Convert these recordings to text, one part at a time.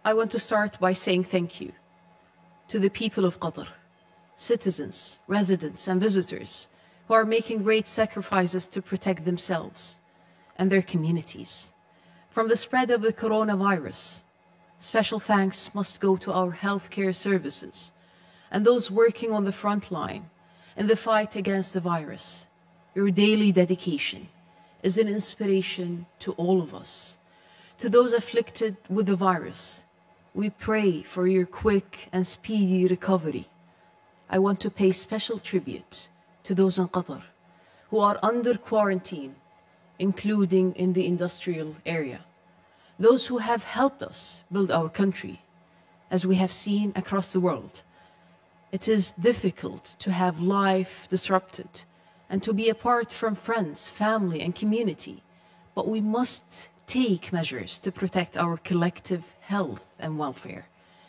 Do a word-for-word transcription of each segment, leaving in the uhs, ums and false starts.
I want to start by saying thank you to the people of Qatar, citizens, residents, and visitors who are making great sacrifices to protect themselves and their communities from the spread of the coronavirus. Special thanks must go to our healthcare services and those working on the front line in the fight against the virus. Your daily dedication is an inspiration to all of us. To those afflicted with the virus, we pray for your quick and speedy recovery. I want to pay special tribute to those in Qatar who are under quarantine, including in the industrial area. Those who have helped us build our country. As we have seen across the world, it is difficult to have life disrupted and to be apart from friends, family, and community. But we must take measures to protect our collective health and welfare.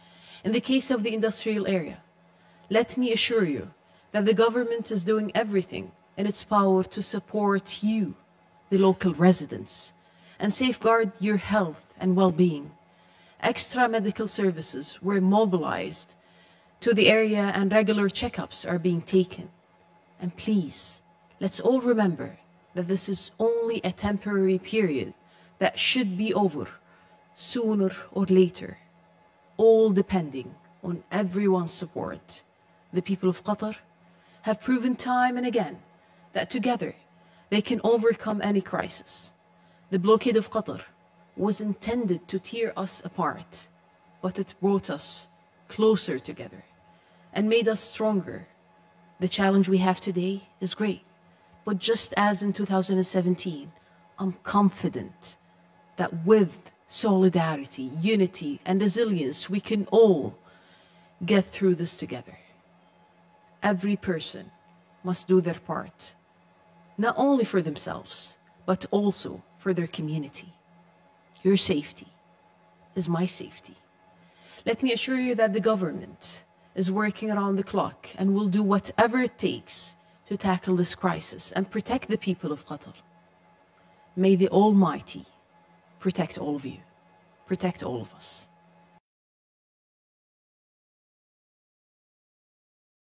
In the case of the industrial area, let me assure you that the government is doing everything in its power to support you, the local residents, and safeguard your health and well-being. Extra medical services were mobilized to the area and regular checkups are being taken. And please, let's all remember that this is only a temporary period that should be over sooner or later, all depending on everyone's support. The people of Qatar have proven time and again that together they can overcome any crisis. The blockade of Qatar was intended to tear us apart, but it brought us closer together and made us stronger. The challenge we have today is great, but just as in two thousand seventeen, I'm confident that with solidarity, unity, and resilience, we can all get through this together. Every person must do their part, not only for themselves, but also for their community. Your safety is my safety. Let me assure you that the government is working around the clock and will do whatever it takes to tackle this crisis and protect the people of Qatar. May the Almighty protect all of you, protect all of us.